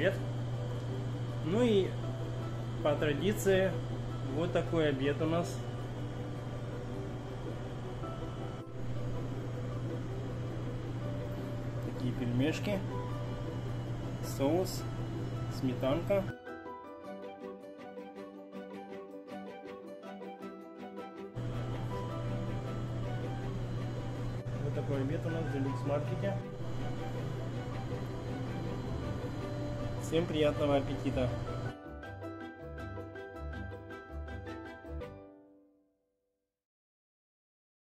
привет! Ну и по традиции вот такой обед у нас. Такие пельмешки, соус, сметанка. Вот такой обед у нас в Deluxe маркете. Всем приятного аппетита!